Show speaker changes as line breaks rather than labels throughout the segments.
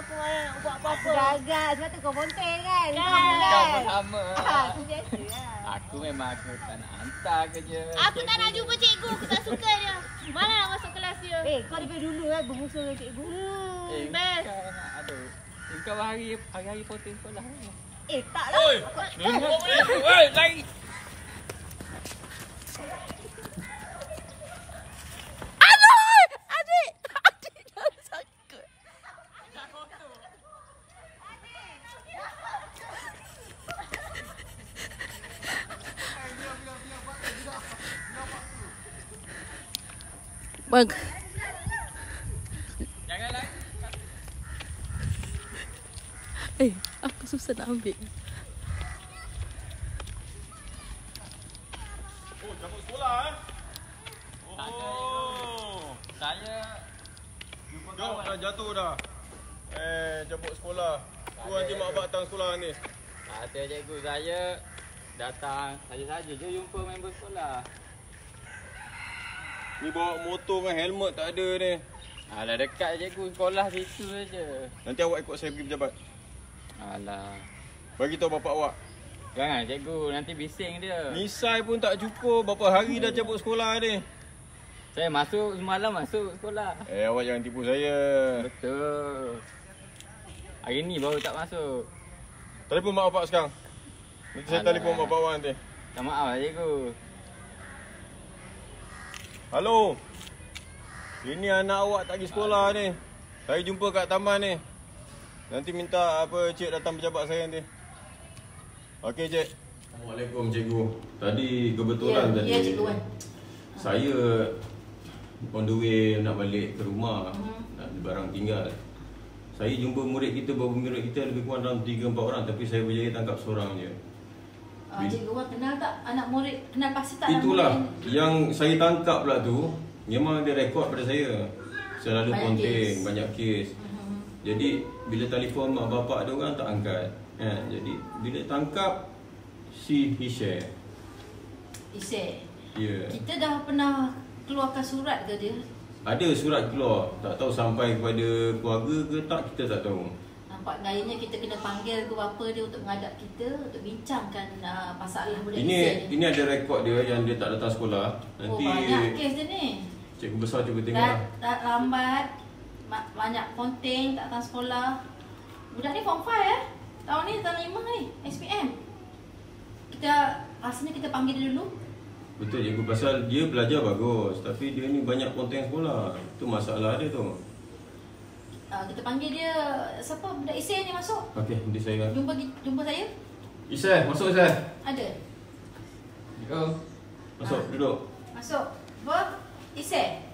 aku nak buat apa-apa.
Gagal sebab tu kau ponteng kan.
Kau pun sama.
Itu biasa lah.
Aku memang aku tak nak hantar kerja.
Aku tak nak jumpa cikgu, aku tak suka dia. Mana nak masuk kelas dia?
Kau daripada dulu kan bermusuh dengan cikgu.
Best.
Kau nak aduh. Kau hari-hari ponteng sekolah.
Tak lah.
Oi, oi, lari.
Bang.
Jangan lari.
Aku susah nak ambil.
Oh, cabut sekolah
Saya jumpa
Jom,
kawan.
dah jatuh dah. Cabut sekolah. Tuan je mak abang datang sekolah ni.
Ada cikgu saya datang saja-saja je jumpa member sekolah.
Ni bawa motor dengan helmet tak ada ni.
Alah dekat cikgu sekolah situ saja.
Nanti awak ikut saya pergi pejabat.
Alah.
Bagi tahu bapak awak.
Jangan cikgu, nanti bising dia.
Misai pun tak cukup. Berapa hari dah cabut sekolah ni.
Saya masuk semalam masuk sekolah.
Awak jangan tipu saya.
Betul. Hari ni baru tak masuk.
Telefon mak bapak sekarang. Nanti saya
Alah.
telefon bapak awak nanti.
Tak maaf lah cikgu.
Halo. Ini anak awak tak pergi sekolah ni. Saya jumpa kat taman ni. Nanti minta cik datang pejabat saya nanti. Okey cik. Assalamualaikum cikgu. Tadi kebetulan tadi.
Ya cikgu Wan.
Saya on the way nak balik ke rumah. Nak beli barang tinggal. Saya jumpa murid kita, beberapa murid kita lebih kurang dalam 3-4 orang, tapi saya berjaya tangkap seorang je.
Cikgu Wan kenal tak anak murid? Kenal pasti tak
Itulah
anak murid?
yang saya tangkap pula tu. Memang dia rekod pada saya. Selalu
Banyak
ponteng,
kes.
banyak kes. Jadi bila telefon mak bapak dia orang tak angkat. Jadi bila tangkap he share.
Isek.
Ya.
Kita dah pernah keluarkan surat ke dia?
Ada surat keluar, tak tahu sampai kepada keluarga ke tak, kita tak tahu.
Nampak gayanya kita kena panggil ke bapa dia untuk menghadap kita untuk bincangkan masalah budak
Ini ada rekod dia yang dia tak datang sekolah. Nanti
banyak kes dia ni.
cikgu besar cuba tengok.
Dah lambat, banyak ponteng, tak datang sekolah. Budak ni form 5 tahun ni tahun 5 ni, SPM. Rasanya kita panggil dia dulu.
Betul cikgu, pasal dia belajar bagus, tapi dia ni banyak ponteng sekolah. Itu masalah dia tu.
Kita panggil dia, siapa budak Isai ni masuk?
Okey, nanti saya
Jumpa saya?
Isai, masuk Isai.
Ada.
Yo.
Masuk, duduk.
Masuk. Apa? Isai.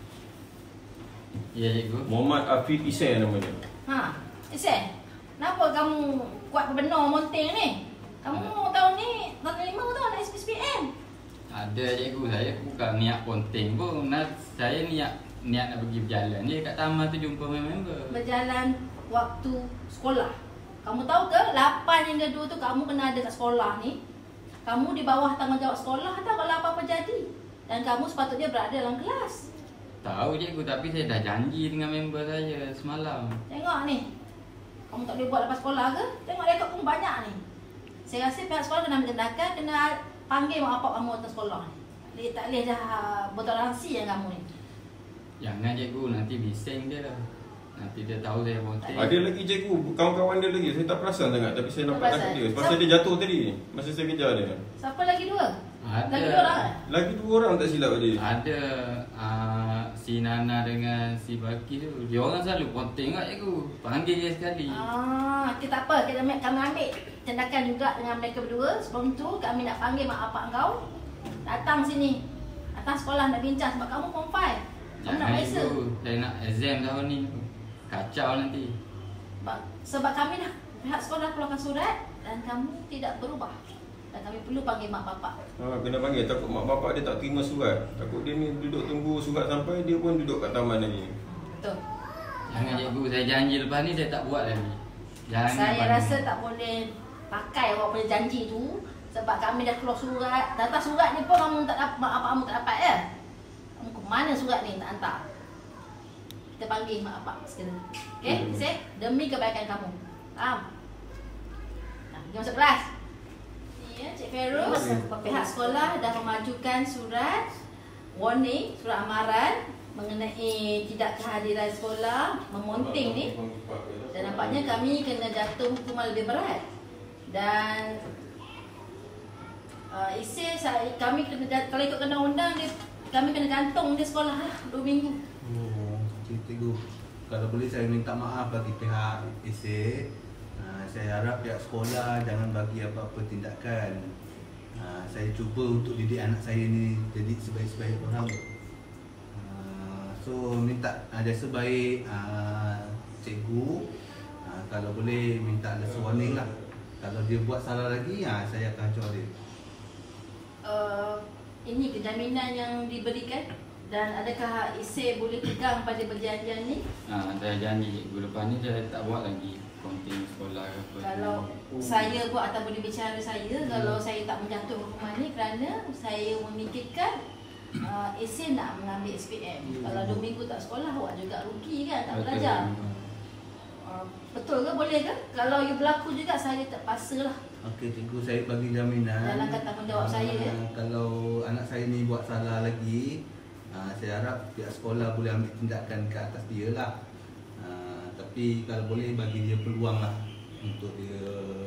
Ya cikgu.
Muhammad Afif Isai namanya.
Isai. Kenapa kamu kuat benar monteng ni? Kamu tahun ni, tahun 5 tahun nak SPM.
Ada cikgu, saya bukan niat ponteng pun. Saya niat nak pergi berjalan je kat taman tu jumpa member.
Berjalan waktu sekolah. Kamu tahu ke 8 hingga 2 tu kamu kena ada kat sekolah ni. Kamu di bawah tanggungjawab sekolah atau kalau apa-apa jadi. Dan kamu sepatutnya berada dalam kelas.
Tahu cikgu, tapi saya dah janji dengan member saya semalam.
Tengok ni. Kamu tak boleh buat lepas sekolah ke? Tengok rekod kamu banyak ni. Saya rasa pihak sekolah kena ambil tindakan, kena panggil mak bapak kamu datang sekolah ni. Tak boleh dah bertoleransi yang kamu ni.
Jangan cikgu, nanti bising dia. Nanti dia tahu saya ponteng.
Ada lagi cikgu, kawan-kawan dia lagi. Saya tak perasan sangat, tapi saya nampak
Tak
takut
perasan?
dia. Pasal dia jatuh tadi, masa saya kejar dia.
Siapa lagi 2?
Ada.
Lagi 2 orang?
Lagi 2 orang tak silap tadi.
Ada si Nana dengan si Baki tu. Dia orang selalu ponteng kat cikgu. Panggil dia sekali.
Kita tak apa, kami ambil tindakan juga dengan mereka berdua. Sebelum tu kami nak panggil mak bapak kau datang sini. Datang sekolah nak bincang sebab kamu form 5. Kamu nak
Jangan
biasa.
cikgu, saya nak exam tahun ni. Kacau nanti.
Sebab kami dah pihak sekolah keluarkan surat dan kamu tidak berubah. Dan kami perlu panggil mak bapak.
Kena panggil, takut mak bapak dia tak terima surat. Takut dia ni duduk tunggu surat sampai, dia pun duduk kat taman lagi.
Betul.
Jangan cikgu, saya janji lepas ni saya tak buat lagi. Jangan
Saya
panggil.
rasa tak boleh pakai awak punya janji tu. Sebab kami dah keluar surat. Datang surat ni pun kamu tak dapat, mak bapak kamu tak dapat ya. Kamu ke mana surat ni tak hantar? kita panggil mak bapak sekali. Okey, Isay, demi kebaikan kamu. Faham? Nah, pergi masuk kelas. Ya, Cik Feroz, pihak sekolah dah memajukan surat warning, surat amaran mengenai tidak kehadiran sekolah memonting ni. Dan nampaknya kami kena jatuh hukuman lebih berat. Dan Isay, kami kena, kalau ikut undang-undang dia, kami kena gantung dia sekolah lah 2 minggu.
Oh, cikgu. Kalau boleh saya minta maaf bagi pihak Isay. Saya harap pihak sekolah jangan bagi apa-apa tindakan. Saya cuba untuk didik anak saya ni jadi sebaik-sebaik orang. So minta jasa baik cikgu. Kalau boleh minta ada warning lah. Kalau dia buat salah lagi, saya akan hancur dia.
Ini kejaminan yang diberikan. Dan adakah Isay boleh pegang pada perjanjian ni?
Saya janji cikgu lepas ni saya tak buat lagi konting sekolah ke apa.
Kalau saya buat ataupun bicara saya, kalau saya tak menjatuh hukuman ni kerana saya memikirkan Isay nak mengambil SPM. Kalau 2 minggu tak sekolah, awak juga rugi kan, tak belajar. Betul ke? Boleh ke? Kalau you berlaku juga, saya terpaksa lah.
Okey cikgu, saya bagi jaminan.
Dalam kata tanggungjawab saya ya.
Kalau anak saya ni buat salah lagi, saya harap pihak sekolah boleh ambil tindakan ke atas dia lah. Tapi kalau boleh bagi dia peluang lah untuk dia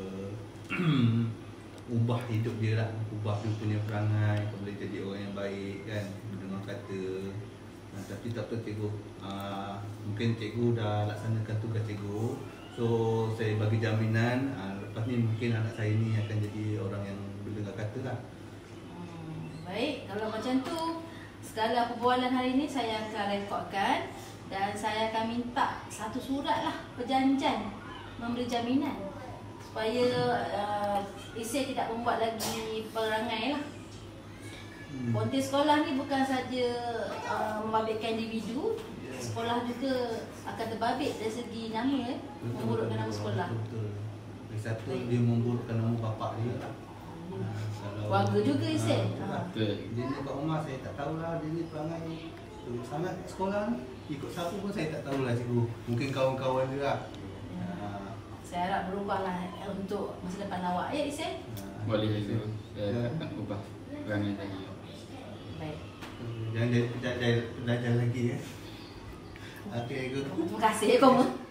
ubah hidup dia lah, ubah dia punya perangai, boleh jadi orang yang baik kan, mendengar kata. Tapi tak apa cikgu, mungkin cikgu dah laksanakan tugas cikgu. So saya bagi jaminan lepas ni mungkin anak saya ni akan jadi orang yang mendengar kata lah.
Baik, kalau macam tu segala perbualan hari ini saya akan rekodkan. Dan saya akan minta satu surat lah perjanjian memberi jaminan supaya Isay tidak membuat lagi perangai lah. Konten sekolah ni bukan saja membabitkan individu, sekolah juga akan terbabit dari segi nama memburukkan nama sekolah.
Betul. Lagi satu dia memburukkan nama bapak dia lah.
Warga juga Isay.
Betul.
Dia ni kat rumah saya tak tahulah dia ni perangai sangat sekolah ni. Ikut siapa pun saya tak tahulah cikgu. Mungkin kawan-kawan dia lah.
Saya harap berubahlah untuk masa depan awak ya Isay.
Boleh cikgu. Saya akan ubah perangai lagi.
Baik.
Jangan belajar lagi ya. Okey cikgu.
Terima kasih kamu.